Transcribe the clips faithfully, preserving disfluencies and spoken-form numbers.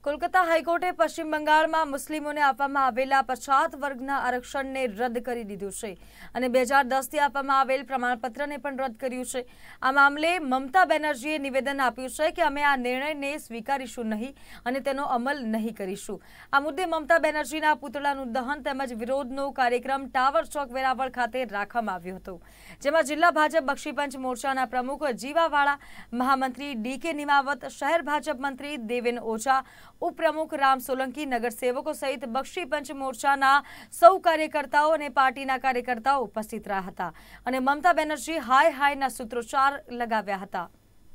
કોલકાતા હાઈકોર્ટે પશ્ચિમ બંગાળમાં મુસ્લિમોને આપવામાં આવેલા પછાત વર્ગના આરક્ષણને રદ કરી દીધું છે અને બે હજાર દસથી આપવામાં આવેલ પ્રમાણપત્રને પણ રદ કર્યું છે। આ મામલે મમતા બેનર્જીએ નિવેદન આપ્યું છે કે અમે આ નિર્ણયને સ્વીકારીશું નહીં અને તેનો અમલ નહીં કરીશું। આ મુદ્દે મમતા બેનર્જીના પુતળાનું દહન તેમજ વિરોધનો કાર્યક્રમ ટાવર ચોક વેરાવળ ખાતે રાખવામાં આવ્યો હતો, જેમાં જિલ્લા ભાજપ બક્ષીપંચ મોરચાના પ્રમુખ જીવાવાળા, મહામંત્રી ડી કે નિમાવત, શહેર ભાજપ મંત્રી દેવેન ઓઝા, ઉપप्रमुख राम सोलंकी, नगरसेवकों सहित बक्षीपंच मोर्चाना सौ कार्यकर्ताओं और पार्टीना कार्यकर्ताओं उपस्थित रह्या हता अने ममता बेनर्जी हाय हायना सूत्रोच्चार लगाव्या हता।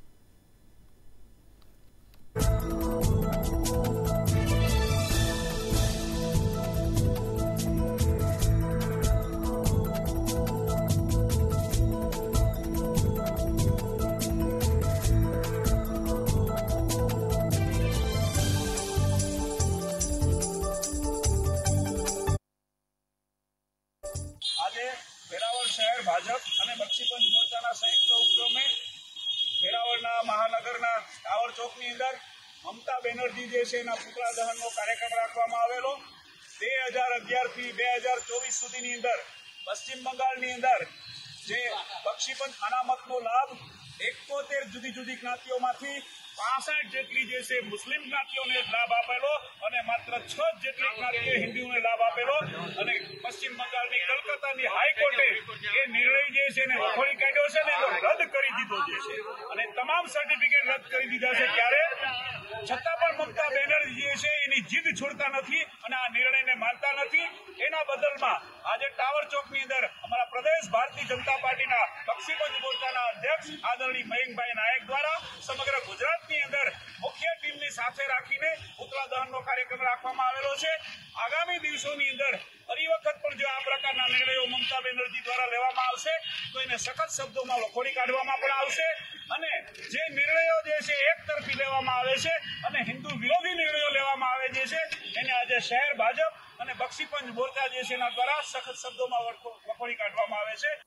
વેરાવળ શહેર ભાજપ અને બક્ષીપંચ મોરચાના સંયુક્ત ઉપક્રમે વેરાવળના મહાનગરના ટાવર ચોકની અંદર મમતા બેનર્જી જે છે એના પુતળા દહનનો કાર્યક્રમ રાખવામાં આવેલો। બે હજાર અગિયાર થી બે હજાર ચોવીસ સુધીની અંદર પશ્ચિમ બંગાળની અંદર જે બક્ષીપંચ અનામતનો લાભ એકોતેર જુદી જુદી જ્ઞાતિઓમાંથી પાસઠ જેટલી જે છે મુસ્લિમ જ્ઞાતિઓને લાભ આપેલો અને માત્ર છ જેટલી જ્ઞાતિએ હિન્દુઓને લાભ આપેલો અને પશ્ચિમ બંગાળની કલકત્તાની હાઈકોર્ટે એ નિર્ણય જે છે એને વખોડી કાઢ્યો છે ને એનો રદ કરી દીધો જે છે અને તમામ સર્ટિફિકેટ રદ કરી દીધા છે। ત્યારે છતાં પણ મમતા બેનર્જી જે છે એની જીદ છોડતા નથી અને આ નિર્ણયને માનતા નથી। એના બદલમાં આજે ટાવર ચોકની અંદર અમારા પ્રદેશ ભારતીય જનતા પાર્ટીના બક્ષીપંચ મોરચાના અધ્યક્ષ આદરણીય મયંકભાઈ નાયક દ્વારા સમગ્ર ગુજરાતની અંદર મુખ્ય ટીમની સાથે રાખીને પુતળા દહનનો કાર્યક્રમ રાખવામાં આવેલો છે। આગામી દિવસોની અંદર ફરી વખત પણ જો આ પ્રકારના નિર્ણયો મમતા બેનર્જી દ્વારા લેવામાં આવશે તો એને સખત શબ્દોમાં વખોડી કાઢવામાં પણ આવશે અને જે નિર્ણયો જે છે એક તરફી લેવામાં આવે છે અને હિન્દુ વિરોધી નિર્ણયો લેવામાં આવે જે છે એને આજે શહેર ભાજપ અને બક્ષીપંચ મોરચા જે છે એના દ્વારા સખત શબ્દોમાં વખોડી કાઢવામાં આવે છે।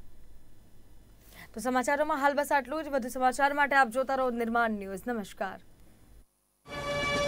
तो समाचारों में हाल बस आटलू ज। વધુ સમાચાર માટે આપ જોતા રહો નિર્માણ ન્યૂઝ। नमस्कार।